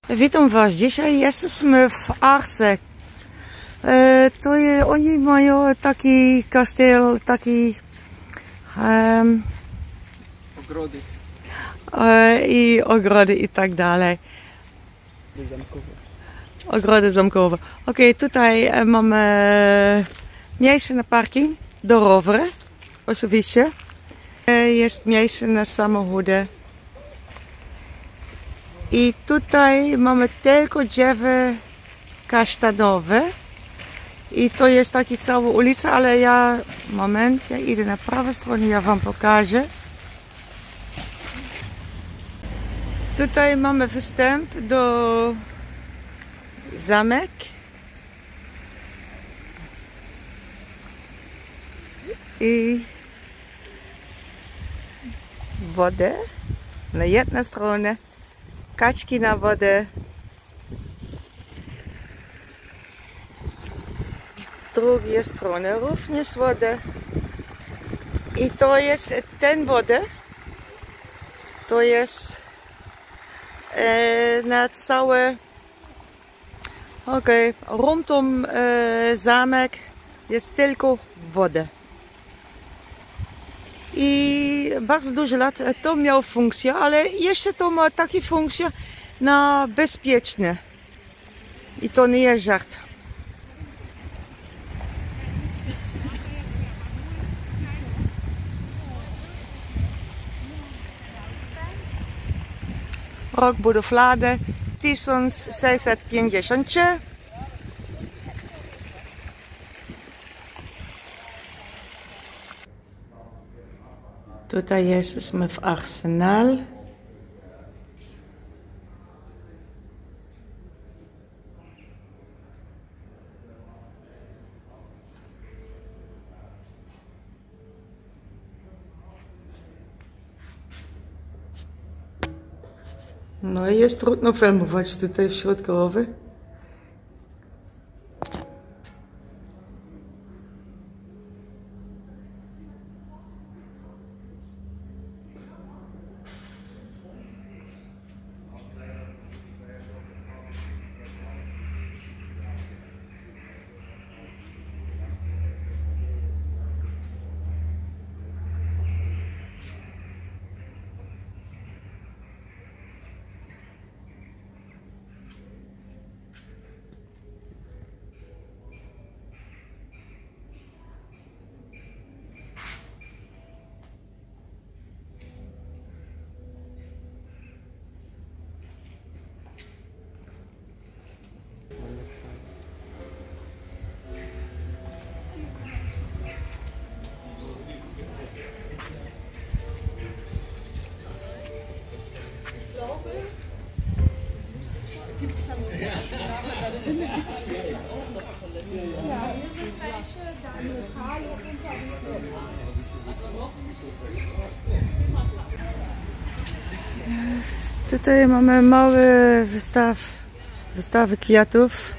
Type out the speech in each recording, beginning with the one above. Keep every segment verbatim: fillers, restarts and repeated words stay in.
Witam Was. Dzisiaj jesteśmy w Arce. E, to je, oni mają taki kastel, taki um, ogrody. E, i ogrody i tak dalej. Zamkowe. Ogrody zamkowe. Ok, tutaj mamy miejsce na parking do rowery, oczywiście. Jest miejsce na samochody. I tutaj mamy tylko drzewa kasztanowe. I to jest taka sama ulica, ale ja, moment, ja idę na prawą stronę, ja Wam pokażę. Tutaj mamy wstęp do zamek. I wodę na jednej stronie. Kaczki na wodę. Z drugiej strony również wodę. I to jest ten wodę. To jest e, na całe, okej, okay, rondom e, zamek jest tylko woda. I bardzo dużo lat to miało funkcję, ale jeszcze to ma taką funkcję na bezpieczne. I to nie jest żart. Rok budowlany tysiąc sześćset pięćdziesiąt trzy. Tutaj jesteśmy w Arsenal. No i jest trudno filmować tutaj w środkowy. Tutaj mamy mały wystaw, wystawy kwiatów.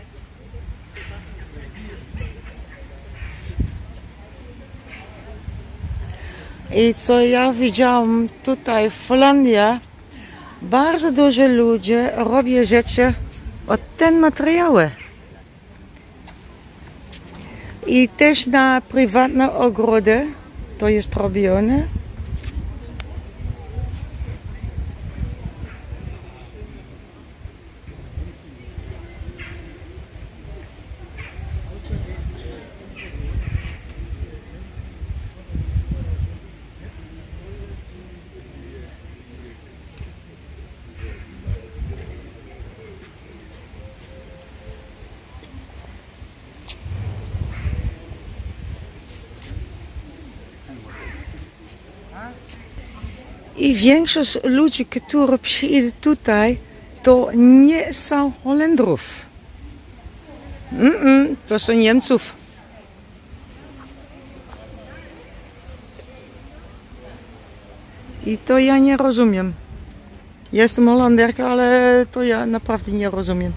I co ja widziałam tutaj w Holandii, bardzo dużo ludzi robi rzeczy od ten materiały. I też na prywatne ogrody to jest robione. I większość ludzi, którzy przyjdą tutaj, to nie są Holendrów. Mm -mm, to są Niemców. I to ja nie rozumiem. Jestem Holanderka, ale to ja naprawdę nie rozumiem.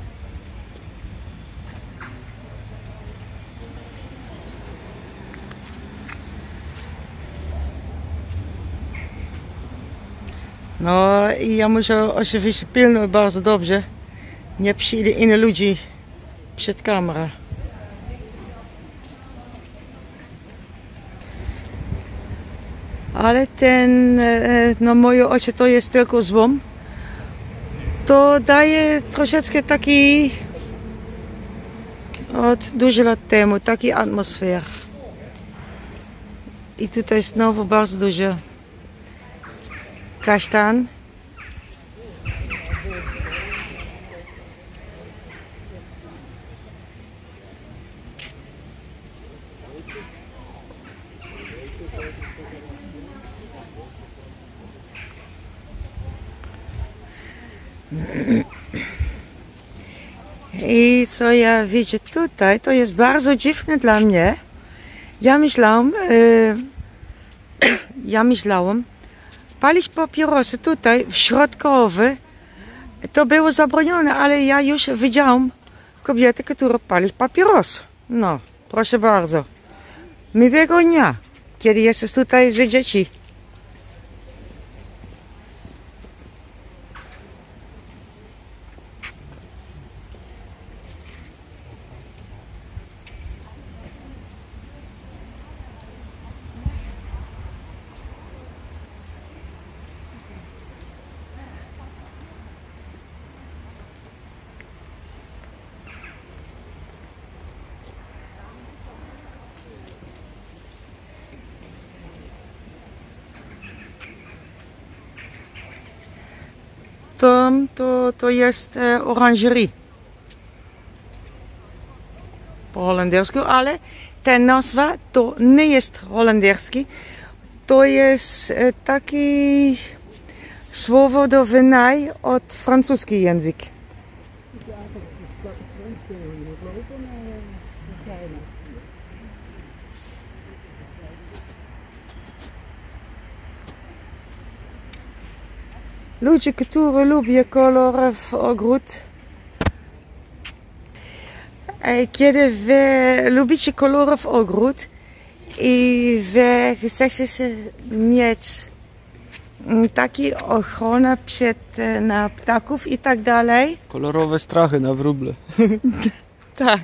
No i ja muszę oczywiście pilnować bardzo dobrze, nie przyjdzie innych ludzi przed kamerą. Ale ten, no moje oczy to jest tylko złom. To daje troszeczkę taki, od dużo lat temu, taki atmosfer. I tutaj znowu bardzo dużo kasztan. I co ja widzę tutaj, to jest bardzo dziwne dla mnie. Ja myślałam, e, ja myślałam, palić papierosy tutaj w środkowy, to było zabronione, ale ja już widziałam kobiety, które pali papierosy. No, proszę bardzo. Miłego dnia, kiedy jesteś tutaj z dzieci. To, to, to jest e, orangerie. Po holendersku, ale ta nazwa to nie jest holenderski. To jest e, taki słowo do wynaj od francuski język. Ludzie, którzy lubią kolory w ogród. Kiedy wy lubicie kolory w ogród i wy chcecie mieć taki ochronę przed na ptaków i tak dalej. Kolorowe strachy na wróble. Tak.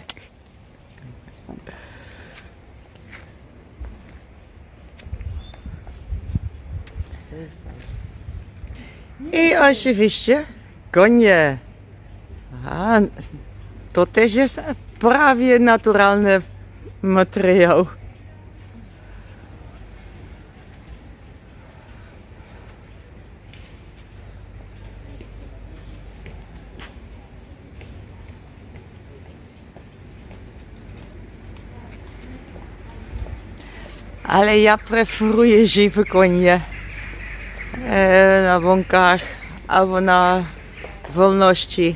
I oczywiście konie. A, to też jest prawie naturalny materiał. Ale ja preferuję żywe konie e, na łąkach albo na wolności.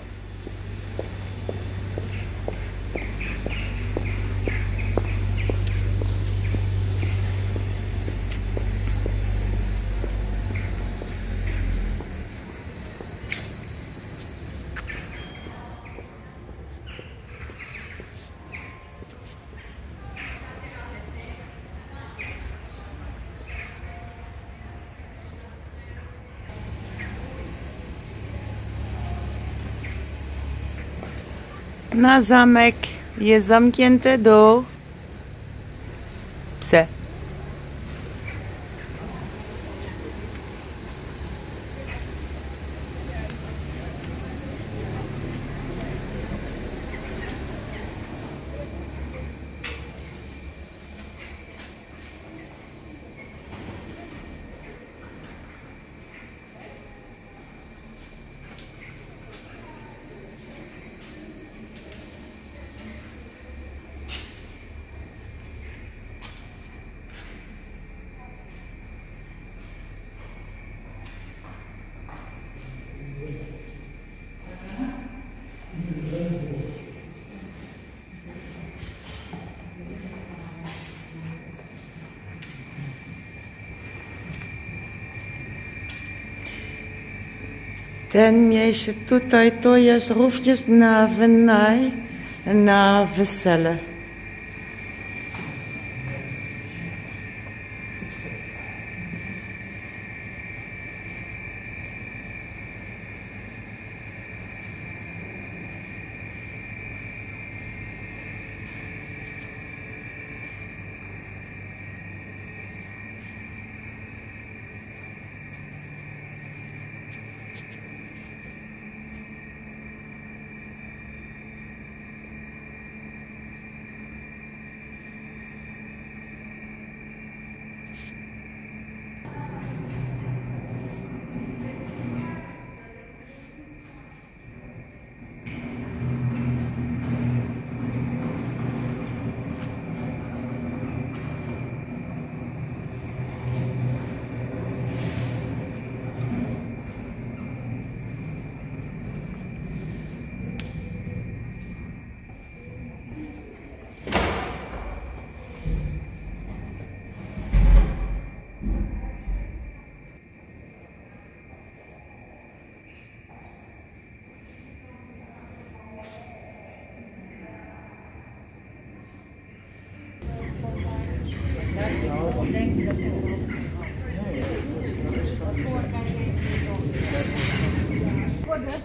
Na zamek jest zamknięte do psa. Ten miejsce tutaj to jest również na wynaj, na wesele.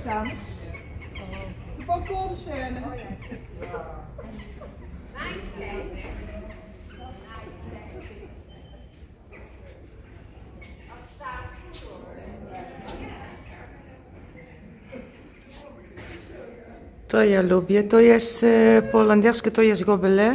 staan. De balkonscène. To ja lubię. To jest e, po holendersku to jest gobelin.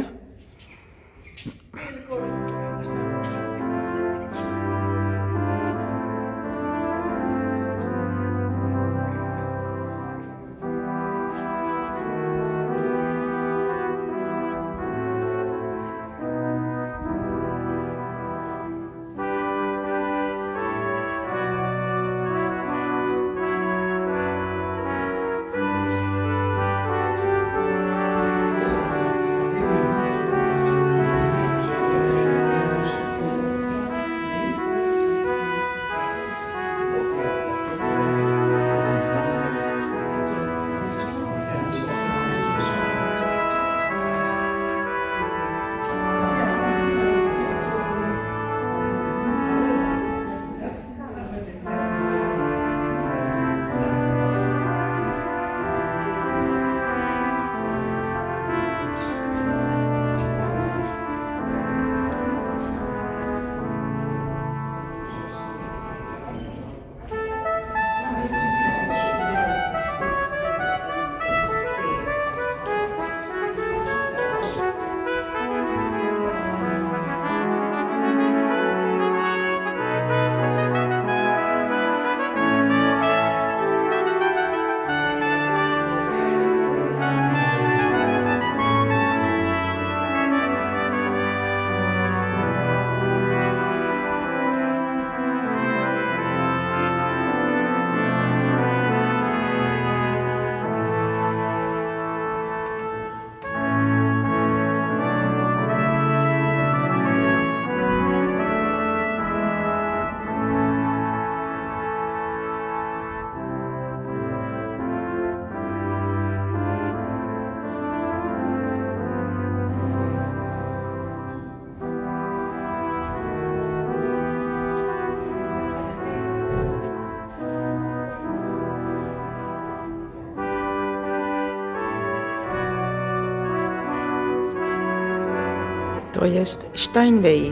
To jest Steinway.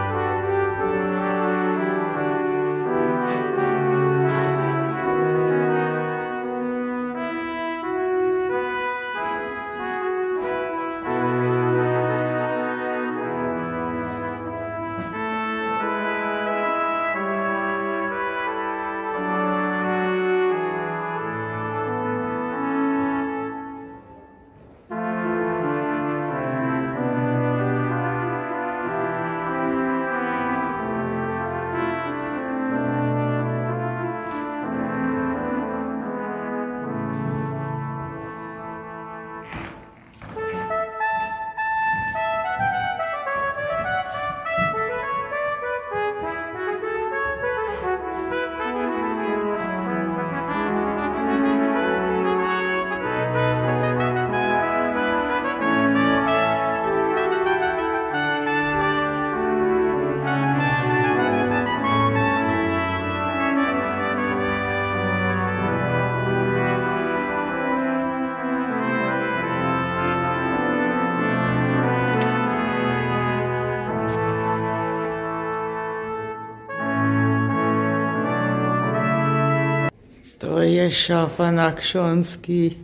To jest szafa na książki.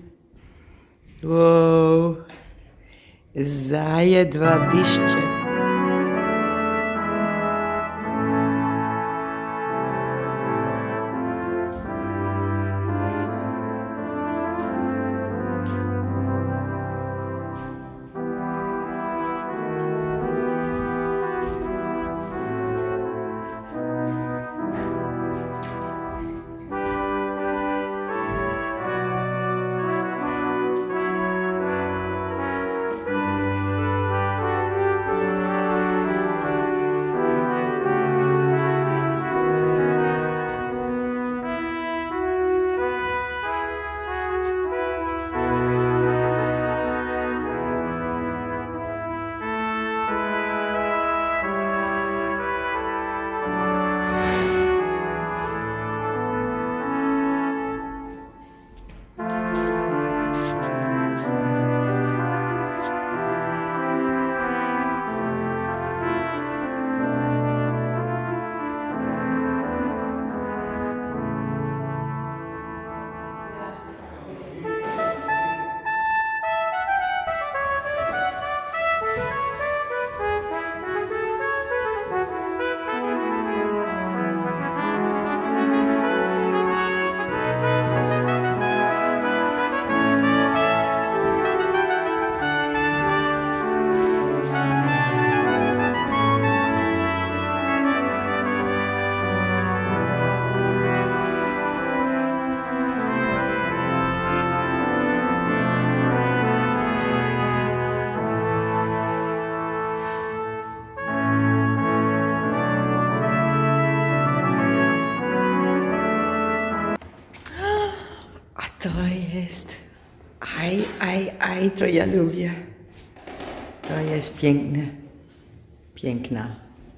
Wow. Zajedwabiście. To jest, aj, aj, aj, to ja lubię. To jest piękne, piękna.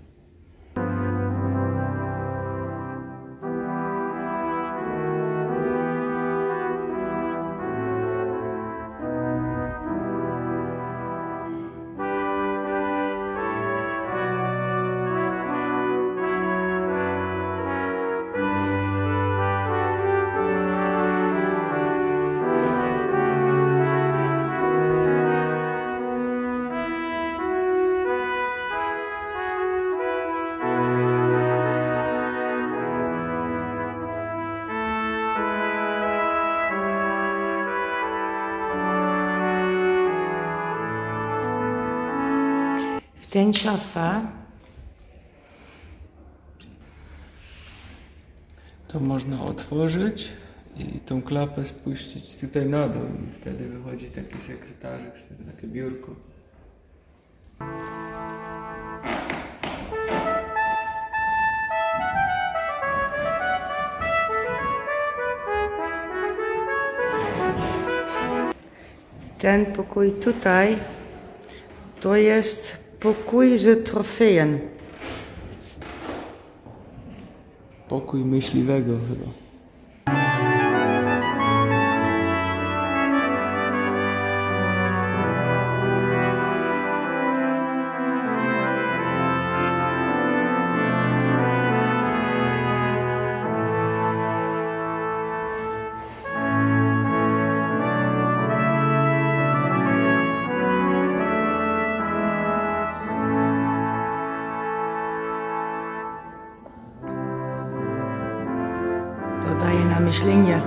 Ten szafa To można otworzyć i tą klapę spuścić tutaj na dół i wtedy wychodzi taki sekretarzyk, z tego takie biurko. ten pokój tutaj to jest pokój z trofejem. Pokój myśliwego chyba. To daje na myślenie.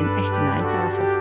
een echte naaitafel.